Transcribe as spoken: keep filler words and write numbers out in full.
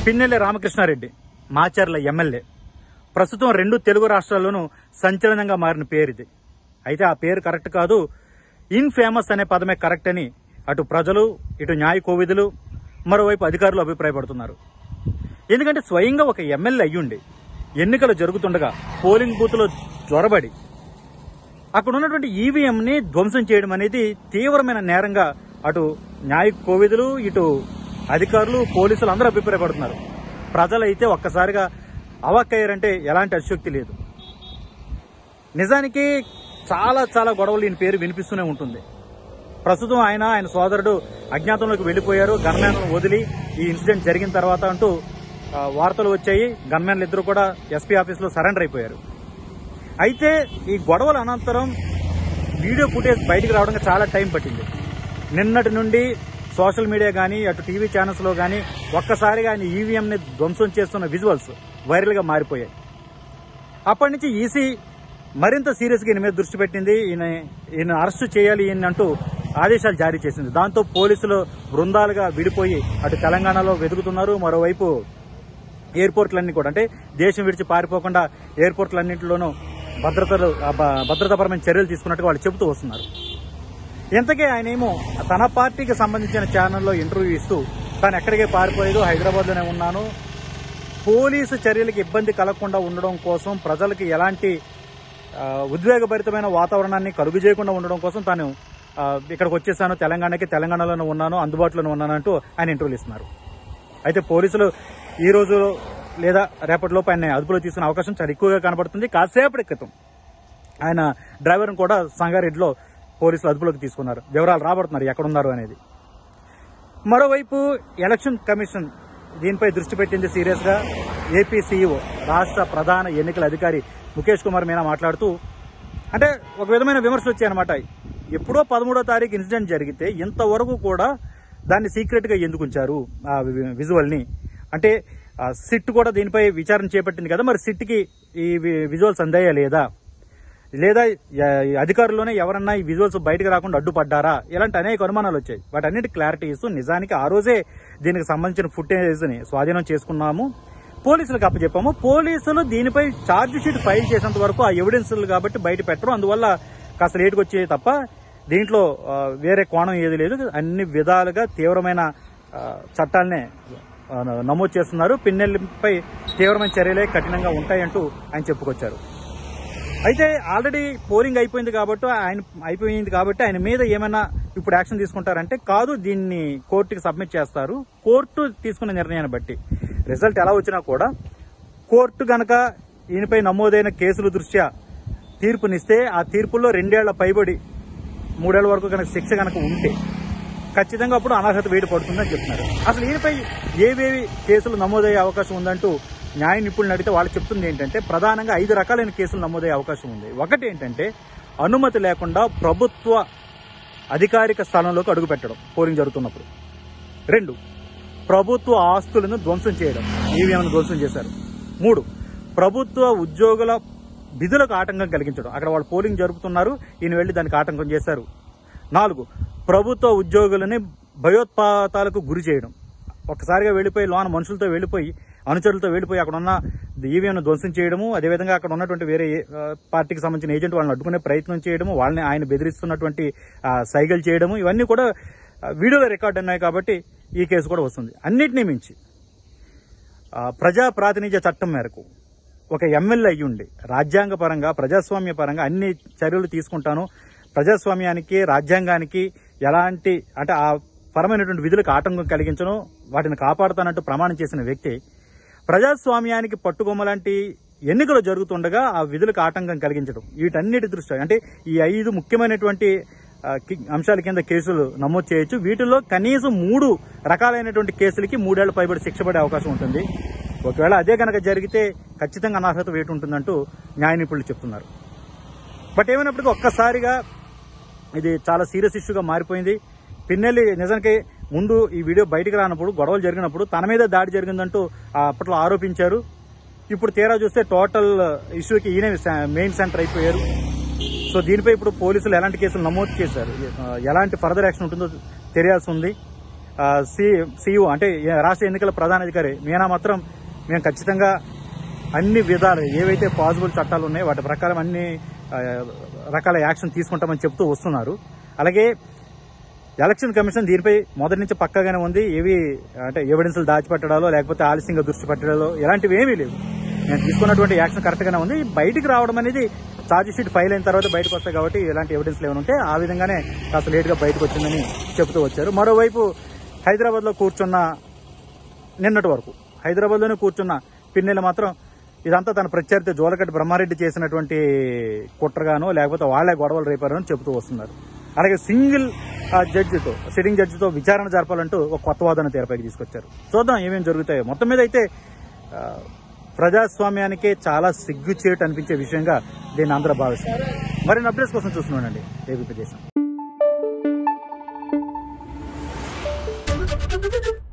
Pinnelli Ramakrishna Reddy Macherla MLA. ప్రస్తుతం రెండు తెలుగు రాష్ట్రాల్లోనూ సంచలనంగా మారిన పేరు ఇది. అయితే ఆ పేరు కరెక్ట్ కాదు, ఇన్ఫేమస్ అనే పదమే కరెక్ట్ అని అటు ప్రజలు, ఇటు న్యాయ కోవిదులు, మరోవైపు అధికారులు అభిప్రాయపడుతున్నారు. ఎందుకంటే స్వయంగా ఒక ఎమ్మెల్యే అయ్యుండి ఎన్నికలు జరుగుతుండగా పోలింగ్ బూత్లో జ్వరబడి అక్కడ ఉన్నటువంటి ఈవీఎంని ధ్వంసం చేయడం అనేది తీవ్రమైన నేరంగా అటు న్యాయ కోవిదులు, ఇటు అధికారులు, పోలీసులు అందరూ అభిప్రాయపడుతున్నారు. ప్రజలైతే ఒక్కసారిగా అవాక్కయ్యారంటే ఎలాంటి అతిశయోక్తి లేదు. నిజానికి చాలా చాలా గొడవలు ఈయన పేరు వినిపిస్తూనే ఉంటుంది. ప్రస్తుతం ఆయన ఆయన సోదరుడు అజ్ఞాతంలోకి వెళ్లిపోయారు. గన్మ్యాన్లను వదిలి ఈ ఇన్సిడెంట్ జరిగిన తర్వాత అంటూ వార్తలు వచ్చాయి. గన్మ్యాన్లు ఇద్దరు కూడా ఎస్పీ ఆఫీసులో సరెండర్ అయిపోయారు. అయితే ఈ గొడవల అనంతరం వీడియో ఫుటేజ్ బయటకు రావడానికి చాలా టైం పట్టింది. నిన్నటి నుండి సోషల్ మీడియా కానీ, అటు టీవీ ఛానల్స్ లో కానీ ఒక్కసారిగా ఆయన ఈవీఎంని ధ్వంసం చేస్తున్న విజువల్స్ వైరల్ గా మారిపోయాయి. అప్పటి నుంచి ఈసీ మరింత సీరియస్ గా ఈయన మీద దృష్టి పెట్టింది. ఈయన ఈయన అరెస్టు చేయాలి ఈయన అంటూ ఆదేశాలు జారీ చేసింది. దాంతో పోలీసులు బృందాలుగా విడిపోయి అటు తెలంగాణలో వెతుకుతున్నారు. మరోవైపు ఎయిర్పోర్ట్లన్నీ కూడా, అంటే దేశం విడిచి పారిపోకుండా ఎయిర్పోర్ట్లన్నింటిలోనూ భద్రతలు భద్రతాపరమైన చర్యలు తీసుకున్నట్టుగా వాళ్ళు చెబుతూ వస్తున్నారు. ఇంతకే ఆయన ఏమో తన పార్టీకి సంబంధించిన ఛానల్లో ఇంటర్వ్యూ ఇస్తూ తాను ఎక్కడికే పారిపోలేదు, హైదరాబాద్లోనే ఉన్నాను, పోలీసు చర్యలకు ఇబ్బంది కలగకుండా ఉండడం కోసం, ప్రజలకి ఎలాంటి ఉద్వేగభరితమైన వాతావరణాన్ని కలుగు చేయకుండా ఉండడం కోసం తాను ఇక్కడికి వచ్చేసాను, తెలంగాణకి తెలంగాణలోనే ఉన్నాను, అందుబాటులోనే ఉన్నానంటూ ఆయన ఇంటర్వ్యూలు ఇస్తున్నారు. అయితే పోలీసులు ఈ రోజు లేదా రేపటిలోపు ఆయన అదుపులో తీసుకునే అవకాశం చాలా ఎక్కువగా కనబడుతుంది. కాసేపటి క్రితం ఆయన డ్రైవర్ను కూడా సంగారెడ్డిలో పోలీసులు అదుపులోకి తీసుకున్నారు. వివరాలు రాబడుతున్నారు ఎక్కడున్నారు అనేది. మరోవైపు ఎలక్షన్ కమిషన్ దీనిపై దృష్టి పెట్టింది సీరియస్ గా. ఏపీ సీఈఓ రాష్ట్ర ప్రధాన ఎన్నికల అధికారి ముఖేష్ కుమార్ మీనా మాట్లాడుతూ, అంటే ఒక విధమైన విమర్శలు వచ్చాయన్నమాట. ఎప్పుడో పదమూడో తారీఖు ఇన్సిడెంట్ జరిగితే ఇంతవరకు కూడా దాన్ని సీక్రెట్ గా ఎందుకు ఉంచారు ఆ విజువల్ ని? అంటే సిట్ కూడా దీనిపై విచారణ చేపట్టింది కదా, మరి సిట్ కి ఈ విజువల్స్ అందాయా లేదా, లేదా అధికారుల్లోనే ఎవరన్నా ఈ విజువల్స్ బయటకు రాకుండా అడ్డుపడ్డారా? ఇలాంటి అనేక అనుమానాలు వచ్చాయి. వాటన్నిటి క్లారిటీ ఇస్తూ నిజానికి ఆ రోజే దీనికి సంబంధించిన ఫుటేజ్ ని స్వాధీనం చేసుకున్నాము, పోలీసులకు అప్పచెప్పాము. పోలీసులు దీనిపై ఛార్జ్ షీట్ ఫైల్ చేసేంత వరకు ఆ ఎవిడెన్స్ కాబట్టి బయట పెట్టరు. అందువల్ల కాస్త లేటుకు వచ్చేది తప్ప దీంట్లో వేరే కోణం ఏది లేదు. అన్ని విధాలుగా తీవ్రమైన చట్టాలనే నమోదు చేస్తున్నారు. పిన్నెల్లిపై తీవ్రమైన చర్యలే కఠినంగా ఉంటాయంటూ ఆయన చెప్పుకొచ్చారు. అయితే ఆల్రెడీ పోలింగ్ అయిపోయింది కాబట్టి ఆయన అయిపోయింది కాబట్టి ఆయన మీద ఏమైనా ఇప్పుడు యాక్షన్ తీసుకుంటారంటే కాదు, దీన్ని కోర్టుకి సబ్మిట్ చేస్తారు. కోర్టు తీసుకున్న నిర్ణయాన్ని బట్టి రిజల్ట్ ఎలా వచ్చినా కూడా కోర్టు గనక ఈయనపై నమోదైన కేసుల దృష్ట్యా తీర్పునిస్తే ఆ తీర్పుల్లో రెండేళ్ల పైబడి మూడేళ్ల వరకు కనుక శిక్ష కనుక ఉంటే ఖచ్చితంగా అప్పుడు అనర్హత వేడి పడుతుందని చెప్తున్నారు. అసలు ఈయనపై ఏవేవి కేసులు నమోదయ్యే అవకాశం ఉందంటూ న్యాయ నిపుణులు అడిగితే వాళ్ళు చెప్తుంది ఏంటంటే ప్రధానంగా ఐదు రకాలైన కేసులు నమోదయ్యే అవకాశం ఉంది. ఒకటి ఏంటంటే అనుమతి లేకుండా ప్రభుత్వ అధికారిక స్థలంలోకి అడుగుపెట్టడం పోలింగ్ జరుగుతున్నప్పుడు. రెండు, ప్రభుత్వ ఆస్తులను ధ్వంసం చేయడం, ఈవీఎంను ధ్వంసం చేశారు. మూడు, ప్రభుత్వ ఉద్యోగుల విధులకు ఆటంకం కలిగించడం, అక్కడ వాళ్ళు పోలింగ్ జరుపుతున్నారు, ఈయన వెళ్లి దానికి ఆటంకం చేశారు. నాలుగు, ప్రభుత్వ ఉద్యోగులని భయోత్పాతాలకు గురి చేయడం, ఒక్కసారిగా వెళ్లిపోయి లోన మనుషులతో వెళ్లిపోయి అనుచరులతో వెళ్లిపోయి అక్కడ ఉన్న ఈవీఎంను ధ్వంసం చేయడము, అదేవిధంగా అక్కడ ఉన్నటువంటి వేరే పార్టీకి సంబంధించిన ఏజెంట్ వాళ్ళని అడ్డుకునే ప్రయత్నం చేయడము, వాళ్ళని ఆయన బెదిరిస్తున్నటువంటి సైగలు చేయడము, ఇవన్నీ కూడా వీడియోలో రికార్డు ఉన్నాయి కాబట్టి ఈ కేసు కూడా వస్తుంది. అన్నిటినీ మించి ప్రజా ప్రాతినిధ్య చట్టం మేరకు ఒక ఎమ్మెల్యే అయ్యుండి రాజ్యాంగ పరంగా, ప్రజాస్వామ్య పరంగా అన్ని చర్యలు తీసుకుంటాను, ప్రజాస్వామ్యానికి రాజ్యాంగానికి ఎలాంటి అంటే ఆ పరమైనటువంటి విధులకు ఆటంకం కలిగించను, వాటిని కాపాడుతానంటూ ప్రమాణం చేసిన వ్యక్తి ప్రజాస్వామ్యానికి పట్టుకొమ్మలాంటి ఎన్నికలు జరుగుతుండగా ఆ విధులకు ఆటంకం కలిగించడం, వీటన్నిటి దృష్ట్యా అంటే ఈ ఐదు ముఖ్యమైనటువంటి అంశాల కింద కేసులు నమోదు చేయొచ్చు. వీటిల్లో కనీసం మూడు రకాలైనటువంటి కేసులకి మూడేళ్ల పైబడి శిక్ష పడే అవకాశం ఉంటుంది. ఒకవేళ అదే కనుక జరిగితే ఖచ్చితంగా అనర్హత వేటు ఉంటుందంటూ న్యాయ నిపుణులు చెప్తున్నారు. బట్ ఏమైనప్పటికీ ఒక్కసారిగా ఇది చాలా సీరియస్ ఇష్యూగా మారిపోయింది. పిన్నెల్లి నిజానికి ముందు ఈ వీడియో బయటకు రానప్పుడు, గొడవలు జరిగినప్పుడు తన మీద దాడి జరిగిందంటూ అప్పట్లో ఆరోపించారు. ఇప్పుడు తీరా చూస్తే టోటల్ ఇష్యూకి ఈయన మెయిన్ సెంటర్ అయిపోయారు. సో దీనిపై ఇప్పుడు పోలీసులు ఎలాంటి కేసులు నమోదు చేశారు, ఎలాంటి ఫర్దర్ యాక్షన్ ఉంటుందో తెలియాల్సి ఉంది. సిఇఓ అంటే రాష్ట్ర ఎన్నికల ప్రధానాధికారి మీనా మాత్రం మేము ఖచ్చితంగా అన్ని విధాలు ఏవైతే పాజిబుల్ చట్టాలు ఉన్నాయో వాటి ప్రకారం అన్ని రకాల యాక్షన్ తీసుకుంటామని చెప్తూ వస్తున్నారు. అలాగే ఎలక్షన్ కమిషన్ దీనిపై మొదటి నుంచి పక్కాగానే ఉంది. ఏవి అంటే ఎవిడెన్స్లు దాచిపెట్టడాలో లేకపోతే ఆలస్యంగా దృష్టి పెట్టడాలో ఇలాంటివి ఏమీ లేవు. నేను తీసుకున్నటువంటి యాక్షన్ కరెక్ట్గానే ఉంది. బయటికి రావడం అనేది ఛార్జ్ షీట్ ఫైల్ అయిన తర్వాత బయటకు వస్తాయి కాబట్టి ఇలాంటి ఎవిడెన్స్లు ఏమైనా ఉంటే ఆ విధంగానే కాస్త లేట్గా బయటకు వచ్చిందని చెబుతూ వచ్చారు. మరోవైపు హైదరాబాద్లో కూర్చున్న నిన్నటి వరకు హైదరాబాద్లోనే కూర్చున్న పిన్నెల మాత్రం ఇదంతా తన ప్రత్యర్థి జోలగడ్డ బ్రహ్మారెడ్డి చేసినటువంటి కుట్రగానో లేకపోతే వాళ్లే గొడవలు రేపారని చెబుతూ వస్తున్నారు. అలాగే సింగిల్ జడ్జితో సిట్టింగ్ జడ్జితో విచారణ జరపాలంటూ ఒక కొత్త వాదన తెరపైకి తీసుకొచ్చారు. చూద్దాం ఏమేమి జరుగుతాయో. మొత్తం మీద అయితే ప్రజాస్వామ్యానికే చాలా సిగ్గుచేటు అనిపించే విషయంగా దీన్ని అందరూ భావిస్తున్నారు. మరిన్ని అప్డేట్స్ కోసం చూస్తున్నానండి ఏబీపీ దేశం.